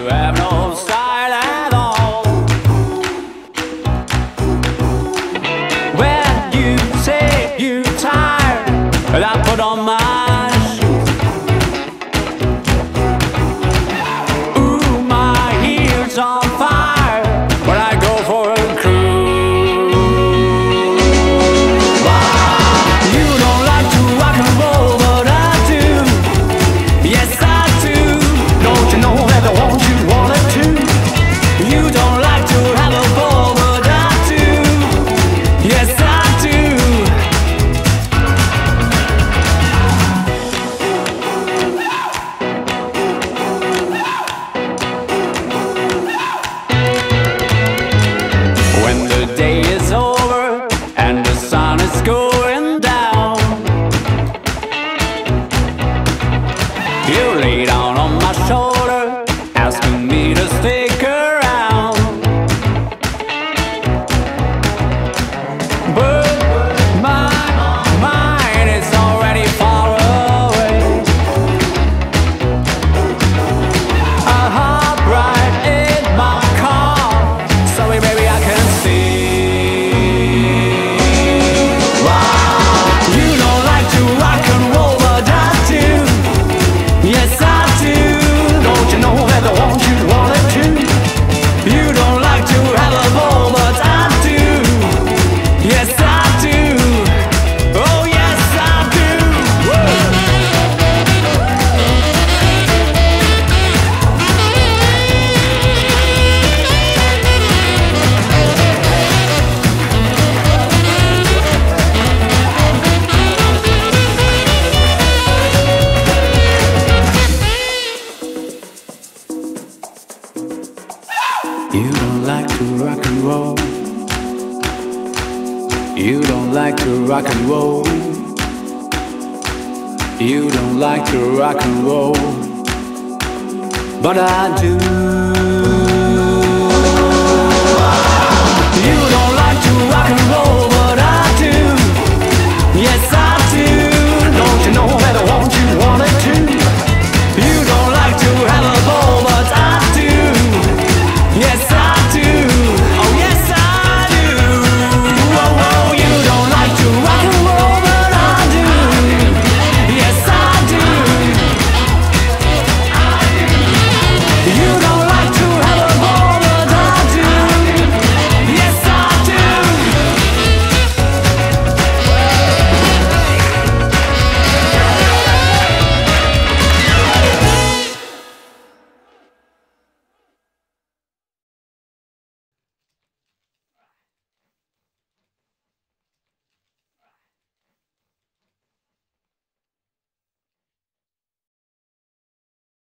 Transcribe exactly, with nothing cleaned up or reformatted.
have no style at all. When you say you're tired, and I put on my shoes. Ooh, my heels on fire when I go for a cruise. Wow. You don't like to rock and roll, but I do. Yes, I do. Don't you know that I want you wanted to? You don't like to have a ball, but I do. Yes, I do. When the day is over and the sun is going down, you lay down on my shoulder, asking me to stick around. But my mind is already far away. I hop right in my car, sorry baby I can see. Wow. You don't like to rock and roll, but I do. Yes I do. Don't you know that I want you wanted to? You don't like to have a ball, but I do. Yes I do. Oh yes I do. Woo. You don't like to rock and roll. You don't like to rock and roll. You don't like to rock and roll, but I do.